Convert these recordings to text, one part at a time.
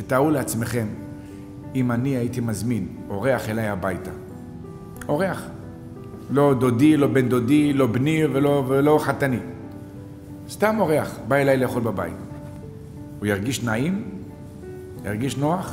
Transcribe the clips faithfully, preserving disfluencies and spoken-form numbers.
תארו לעצמכם, אם אני הייתי מזמין אורח אליי הביתה. אורח. לא דודי, לא בן דודי, לא בני ולא, ולא חתני. סתם אורח, בא אליי לאכול בבית. הוא ירגיש נעים? ירגיש נוח?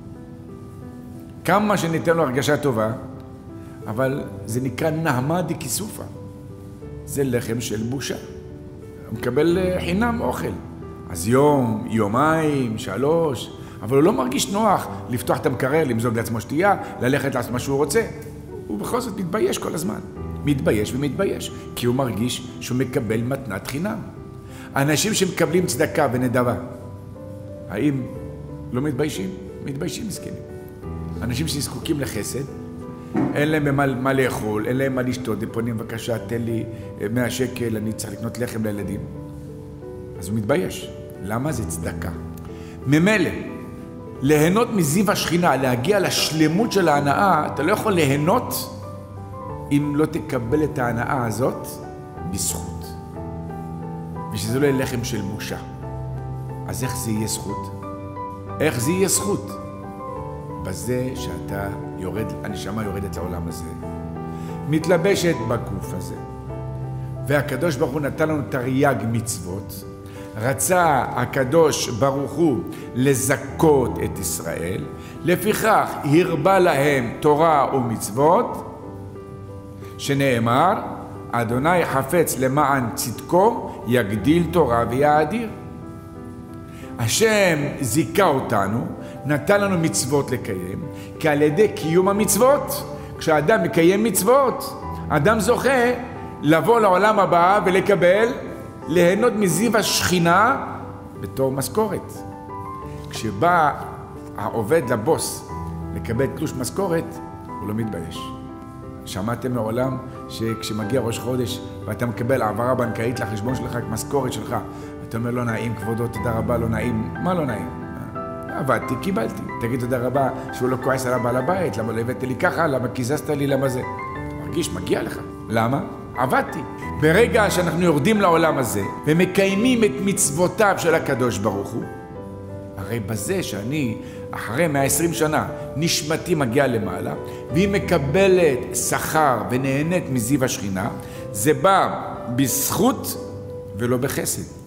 כמה שניתן לו הרגשה טובה, אבל זה נקרא נהמה דקיסופה. זה לחם של בושה. הוא מקבל חינם אוכל. אז יום, יומיים, שלוש, אבל הוא לא מרגיש נוח לפתוח את המקרר, למזוג לעצמו שתייה, ללכת לעשות מה שהוא רוצה. הוא בכל זאת מתבייש כל הזמן. מתבייש ומתבייש, כי הוא מרגיש שהוא מקבל מתנת חינם. אנשים שמקבלים צדקה ונדבה, האם לא מתביישים? מתביישים מסכנים. אנשים שזקוקים לחסד, אין להם מה, מה לאכול, אין להם מה לשתות, הם פונים, בבקשה, תן לי מאה שקל, אני צריך לקנות לחם לילדים. אז הוא מתבייש. למה? זה צדקה. ממילא, ליהנות מזיו השכינה, להגיע לשלמות של ההנאה, אתה לא יכול ליהנות אם לא תקבל את ההנאה הזאת בזכות. ושזה לא יהיה לחם של בושה. אז איך זה יהיה זכות? איך זה יהיה זכות? בזה שאתה יורד, הנשמה יורדת לעולם הזה, מתלבשת בגוף הזה. והקדוש ברוך הוא נתן לנו תרי"ג מצוות. רצה הקדוש ברוך הוא לזכות את ישראל, לפיכך הרבה להם תורה ומצוות, שנאמר, אדוני חפץ למען צדקו, יגדיל תורה ויאדיר. השם זיכה אותנו, נתן לנו מצוות לקיים, כי על ידי קיום המצוות, כשאדם מקיים מצוות, אדם זוכה לבוא לעולם הבא ולקבל, ליהנות מזיו השכינה בתור משכורת. כשבא העובד לבוס לקבל תלוש משכורת, הוא לא מתבייש. שמעתם מעולם שכשמגיע ראש חודש ואתה מקבל העברה בנקאית לחשבון שלך, משכורת שלך, אתה אומר לא נעים כבודו, תודה רבה, לא נעים. מה לא נעים? עבדתי, קיבלתי. תגיד תודה רבה שהוא לא כועס על הבעל הבית, למה לא הבאת לי ככה, למה קיזזת לי, למה זה? מרגיש, מגיע לך. למה? עבדתי. ברגע שאנחנו יורדים לעולם הזה ומקיימים את מצוותיו של הקדוש ברוך הוא, הרי בזה שאני אחרי מאה ועשרים שנה נשמתי מגיעה למעלה והיא מקבלת שכר ונהנית מזיו השכינה, זה בא בזכות ולא בחסד.